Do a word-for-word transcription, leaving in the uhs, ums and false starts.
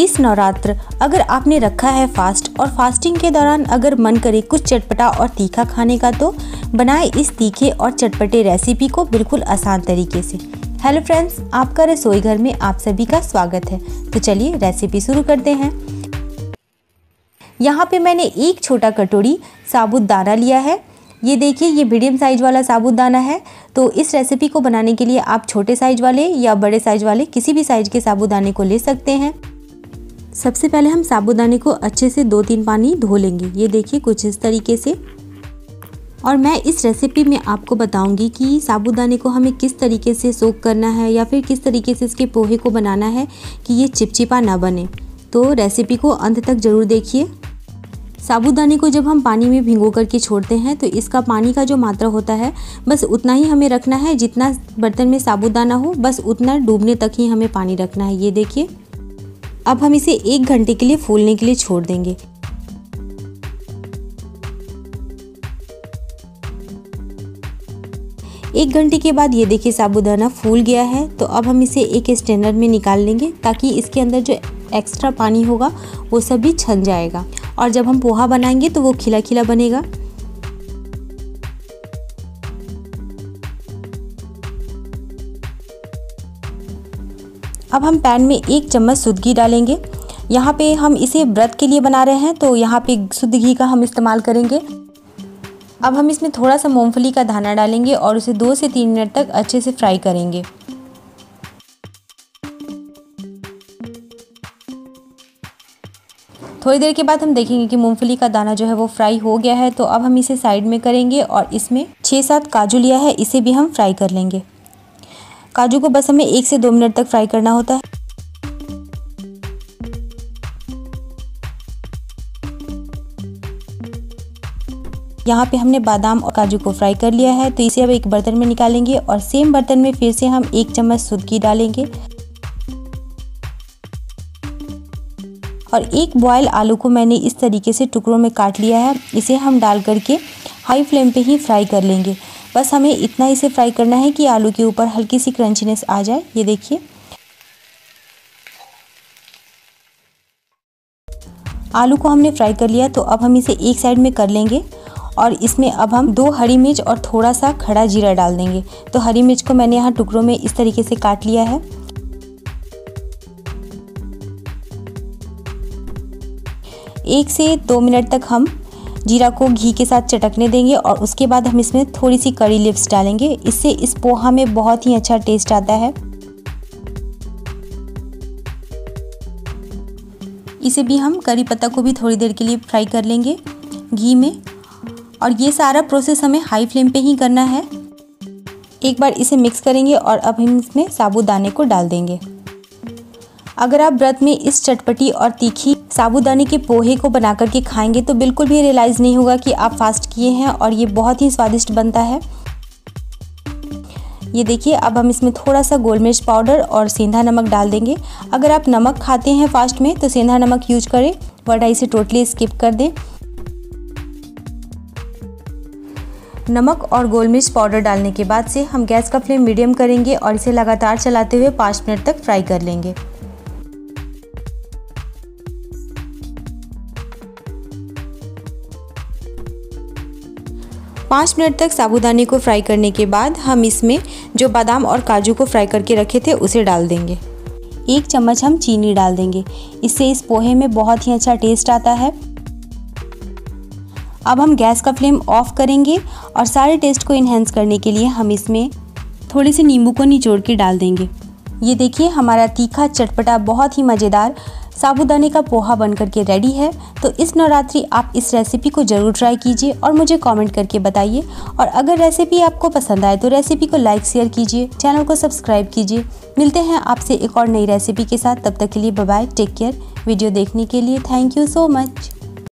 इस नवरात्र अगर आपने रखा है फास्ट और फास्टिंग के दौरान अगर मन करे कुछ चटपटा और तीखा खाने का, तो बनाए इस तीखे और चटपटे रेसिपी को बिल्कुल आसान तरीके से। हेलो फ्रेंड्स, आपका रसोई घर में आप सभी का स्वागत है। तो चलिए रेसिपी शुरू करते हैं। यहाँ पे मैंने एक छोटा कटोरी साबूदाना लिया है। ये देखिए, ये मीडियम साइज वाला साबूदाना है। तो इस रेसिपी को बनाने के लिए आप छोटे साइज वाले या बड़े साइज वाले किसी भी साइज के साबूदाने को ले सकते हैं। सबसे पहले हम साबूदाने को अच्छे से दो तीन पानी धो लेंगे। ये देखिए कुछ इस तरीके से। और मैं इस रेसिपी में आपको बताऊंगी कि साबूदाने को हमें किस तरीके से सोक करना है या फिर किस तरीके से इसके पोहे को बनाना है कि ये चिपचिपा ना बने। तो रेसिपी को अंत तक ज़रूर देखिए। साबूदाने को जब हम पानी में भिगो करके छोड़ते हैं तो इसका पानी का जो मात्रा होता है बस उतना ही हमें रखना है। जितना बर्तन में साबूदाना हो बस उतना डूबने तक ही हमें पानी रखना है। ये देखिए, अब हम इसे एक घंटे के लिए फूलने के लिए छोड़ देंगे। एक घंटे के बाद ये देखिए साबूदाना फूल गया है। तो अब हम इसे एक स्ट्रेनर में निकाल लेंगे ताकि इसके अंदर जो एक्स्ट्रा पानी होगा वो सभी छन जाएगा और जब हम पोहा बनाएंगे तो वो खिला खिला बनेगा। अब हम पैन में एक चम्मच शुद्ध घी डालेंगे। यहाँ पे हम इसे व्रत के लिए बना रहे हैं तो यहाँ पे शुद्ध घी का हम इस्तेमाल करेंगे। अब हम इसमें थोड़ा सा मूंगफली का दाना डालेंगे और उसे दो से तीन मिनट तक अच्छे से फ्राई करेंगे। थोड़ी देर के बाद हम देखेंगे कि मूंगफली का दाना जो है वो फ्राई हो गया है। तो अब हम इसे साइड में करेंगे और इसमें छः सात काजू लिया है, इसे भी हम फ्राई कर लेंगे। काजू को बस हमें एक से दो मिनट तक फ्राई करना होता है। यहाँ पे हमने बादाम और काजू को फ्राई कर लिया है। तो इसे अब एक बर्तन में निकालेंगे और सेम बर्तन में फिर से हम एक चम्मच शुद्ध घी डालेंगे और एक बॉयल आलू को मैंने इस तरीके से टुकड़ों में काट लिया है। इसे हम डाल करके हाई फ्लेम पे ही फ्राई कर लेंगे। बस हमें इतना इसे फ्राई करना है कि आलू के ऊपर हल्की सी क्रंचीनेस आ जाए। ये देखिए, आलू को हमने फ्राई कर लिया। तो अब हम इसे एक साइड में कर लेंगे और इसमें अब हम दो हरी मिर्च और थोड़ा सा खड़ा जीरा डाल देंगे। तो हरी मिर्च को मैंने यहाँ टुकड़ों में इस तरीके से काट लिया है। एक से दो मिनट तक हम जीरा को घी के साथ चटकने देंगे और उसके बाद हम इसमें थोड़ी सी करी लीव्स डालेंगे। इससे इस पोहा में बहुत ही अच्छा टेस्ट आता है। इसे भी हम करी पत्ता को भी थोड़ी देर के लिए फ्राई कर लेंगे घी में और ये सारा प्रोसेस हमें हाई फ्लेम पे ही करना है। एक बार इसे मिक्स करेंगे और अब हम इसमें साबूदाने को डाल देंगे। अगर आप व्रत में इस चटपटी और तीखी साबूदाने के पोहे को बना करके खाएंगे तो बिल्कुल भी रियलाइज़ नहीं होगा कि आप फास्ट किए हैं और ये बहुत ही स्वादिष्ट बनता है। ये देखिए, अब हम इसमें थोड़ा सा गोल मिर्च पाउडर और सेंधा नमक डाल देंगे। अगर आप नमक खाते हैं फास्ट में तो सेंधा नमक यूज करें, वरना इसे टोटली स्किप कर दें। नमक और गोल मिर्च पाउडर डालने के बाद से हम गैस का फ्लेम मीडियम करेंगे और इसे लगातार चलाते हुए पाँच मिनट तक फ्राई कर लेंगे। पाँच मिनट तक साबूदाने को फ्राई करने के बाद हम इसमें जो बादाम और काजू को फ्राई करके रखे थे उसे डाल देंगे। एक चम्मच हम चीनी डाल देंगे, इससे इस पोहे में बहुत ही अच्छा टेस्ट आता है। अब हम गैस का फ्लेम ऑफ करेंगे और सारे टेस्ट को इन्हेंस करने के लिए हम इसमें थोड़ी सी नींबू को निचोड़ के डाल देंगे। ये देखिए, हमारा तीखा चटपटा बहुत ही मज़ेदार साबूदाने का पोहा बन करके रेडी है। तो इस नवरात्रि आप इस रेसिपी को ज़रूर ट्राई कीजिए और मुझे कमेंट करके बताइए। और अगर रेसिपी आपको पसंद आए तो रेसिपी को लाइक शेयर कीजिए, चैनल को सब्सक्राइब कीजिए। मिलते हैं आपसे एक और नई रेसिपी के साथ। तब तक के लिए bye bye, take care. Video देखने के लिए थैंक यू सो मच।